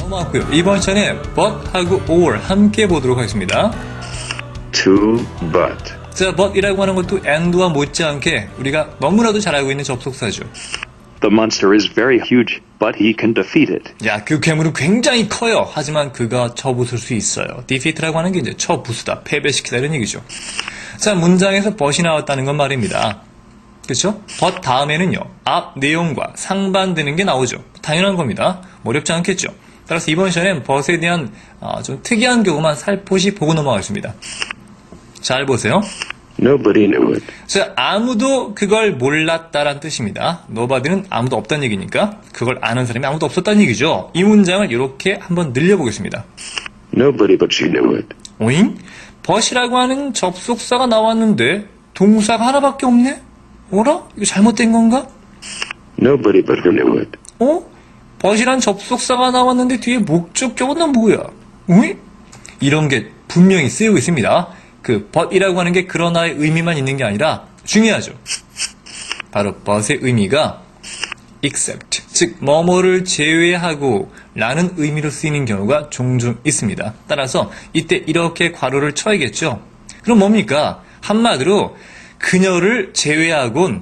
넘어왔고요. 이번 시간에 but하고 or 함께 보도록 하겠습니다. To but. 자, but이라고 하는 것도 and와 못지않게 우리가 너무나도 잘 알고 있는 접속사죠. The monster is very huge, but he can defeat it. 야, 그 괴물은 굉장히 커요. 하지만 그가 쳐부술 수 있어요. defeat라고 하는 게 이제 쳐부수다, 패배시키다 이런 얘기죠. 자, 문장에서 but이 나왔다는 건 말입니다. 그렇죠? but 다음에는요, 앞 내용과 상반되는 게 나오죠. 당연한 겁니다. 어렵지 않겠죠. 따라서 이번 시간엔 but에 대한 좀 특이한 경우만 살포시 보고 넘어가겠습니다. 잘 보세요. Nobody knew it. 자, 아무도 그걸 몰랐다란 뜻입니다. nobody는 아무도 없다는 얘기니까 그걸 아는 사람이 아무도 없었다는 얘기죠. 이 문장을 이렇게 한번 늘려보겠습니다. Nobody but she knew it. 오잉? but이라고 하는 접속사가 나왔는데 동사가 하나밖에 없네? 어라? 이거 잘못된 건가? Nobody but her knew it. but이란 접속사가 나왔는데 뒤에 목적격은 뭐야? 오잉? 이런 게 분명히 쓰이고 있습니다. 그 but이라고 하는 게 그러나의 의미만 있는 게 아니라 중요하죠. 바로 but의 의미가 except, 즉 뭐뭐를 제외하고 라는 의미로 쓰이는 경우가 종종 있습니다. 따라서 이때 이렇게 괄호를 쳐야겠죠. 그럼 뭡니까? 한마디로 그녀를 제외하곤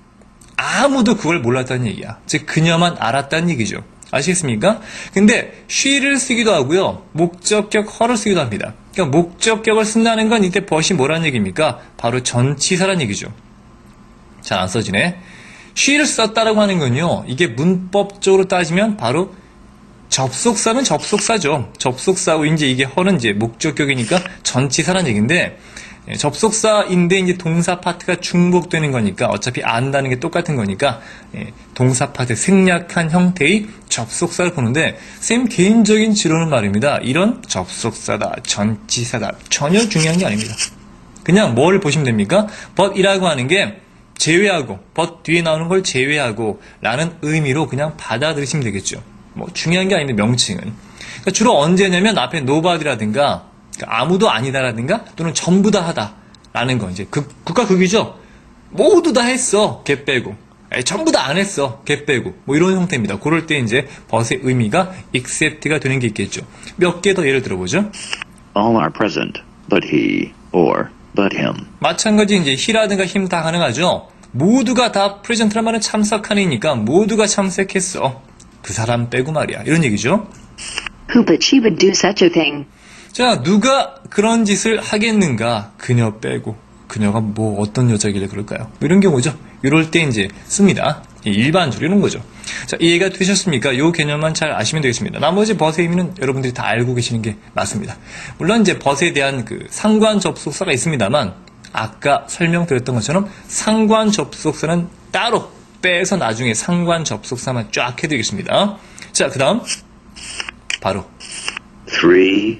아무도 그걸 몰랐다는 얘기야. 즉 그녀만 알았다는 얘기죠. 아시겠습니까? 근데 she를 쓰기도 하고요. 목적격 her를 쓰기도 합니다. 그러니까 목적격을 쓴다는 건 이때 but이 뭐라는 얘기입니까? 바로 전치사라는 얘기죠. 잘 안 써지네. she를 썼다라고 하는 건요. 이게 문법적으로 따지면 바로 접속사는 접속사죠. 접속사고 이제 이게 her는 이제 목적격이니까 전치사라는 얘기인데 접속사인데 이제 동사 파트가 중복되는 거니까 어차피 안다는 게 똑같은 거니까 동사 파트 생략한 형태의 접속사를 보는데 쌤 개인적인 지론은 말입니다. 이런 접속사다, 전치사다 전혀 중요한 게 아닙니다. 그냥 뭘 보시면 됩니까? but이라고 하는 게 제외하고 but 뒤에 나오는 걸 제외하고 라는 의미로 그냥 받아들이시면 되겠죠. 뭐 중요한 게 아닌데 명칭은. 그러니까 주로 언제냐면 앞에 nobody라든가 그러니까 아무도 아니다라든가 또는 전부 다 하다라는 거 이제 극과 극이죠. 모두 다 했어 걔 빼고 전부 다 안 했어 걔 빼고 뭐 이런 형태입니다. 그럴 때 이제 but의 의미가 except가 되는 게 있겠죠. 몇 개 더 예를 들어보죠. All are present, but he or but him. 마찬가지 이제 he라든가 him 다 가능하죠. 모두가 다 present란 말은 참석하니까 모두가 참석했어 그 사람 빼고 말이야 이런 얘기죠. Who but she would do such a thing? 자, 누가 그런 짓을 하겠는가? 그녀 빼고. 그녀가 뭐 어떤 여자길래 그럴까요? 이런 경우죠. 이럴 때 이제 씁니다. 일반적으로 이런 거죠. 자, 이해가 되셨습니까? 이 개념만 잘 아시면 되겠습니다. 나머지 but의 의미는 여러분들이 다 알고 계시는 게 맞습니다. 물론 이제 but에 대한 그 상관 접속사가 있습니다만 아까 설명드렸던 것처럼 상관 접속사는 따로 빼서 나중에 상관 접속사만 쫙 해드리겠습니다. 자, 그 다음 바로 Three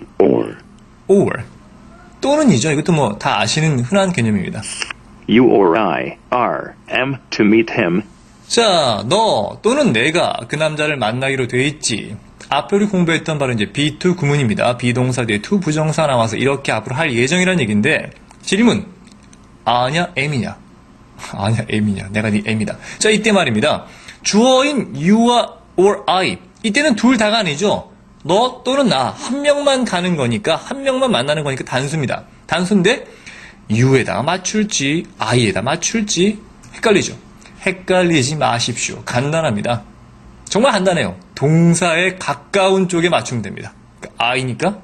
or. 또는이죠. 이것도 뭐 다 아시는 흔한 개념입니다. You or I are am to meet him. 자, 너 또는 내가 그 남자를 만나기로 돼 있지. 앞에 우리 공부했던 바로 이제 be to 구문입니다. 비동사 뒤에 to 부정사 나와서 이렇게 앞으로 할 예정이라는 얘기인데 질문. 아냐, am이냐? 아냐, am이냐? 내가 네 am이다. 자, 이때 말입니다. 주어인 you와 or I. 이때는 둘 다가 아니죠. 너 또는 나 한 명만 가는 거니까 한 명만 만나는 거니까 단수입니다. 단수인데 you에다 맞출지 I에다 맞출지 헷갈리죠. 헷갈리지 마십시오. 간단합니다. 정말 간단해요. 동사에 가까운 쪽에 맞추면 됩니다. 그러니까 I니까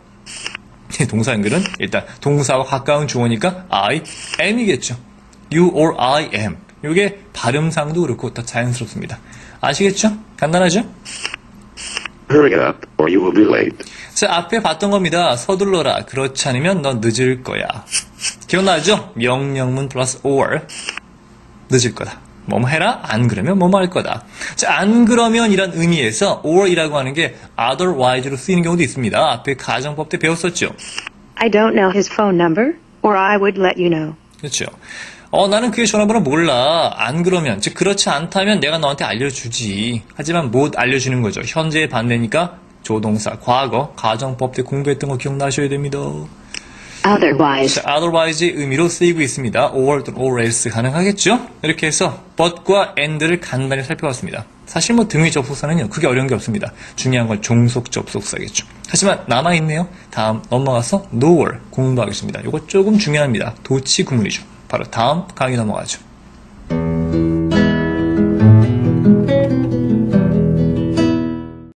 동사 연결은 일단 동사와 가까운 주어니까 I am이겠죠. You or I am. 이게 발음상도 그렇고 더 자연스럽습니다. 아시겠죠? 간단하죠? Hurry up or you will be late. 자, 앞에 봤던 겁니다. 서둘러라. 그렇지 않으면 너 늦을 거야. 기억나죠? 명령문 플러스 or. 늦을 거다. 뭐뭐 해라? 안 그러면 뭐뭐 할 거다. 자, 안 그러면 이란 의미에서 or이라고 하는 게 otherwise로 쓰이는 경우도 있습니다. 앞에 가정법 때 배웠었죠. I don't know his phone number, or I would let you know. 그렇죠. 나는 그의 전화번호 몰라. 안 그러면, 즉 그렇지 않다면 내가 너한테 알려주지. 하지만 못 알려주는 거죠. 현재의 반대니까 조동사, 과거, 가정법 때 공부했던 거 기억나셔야 됩니다. Otherwise. 자, otherwise의 의미로 쓰이고 있습니다. or 또는 or else 가능하겠죠? 이렇게 해서 but과 and를 간단히 살펴봤습니다. 사실 뭐 등위 접속사는요, 그게 어려운 게 없습니다. 중요한 건 종속 접속사겠죠. 하지만 남아있네요. 다음 넘어가서 nowhere 공부하겠습니다. 이거 조금 중요합니다. 도치 구문이죠. 바로 다음 강의 넘어가죠.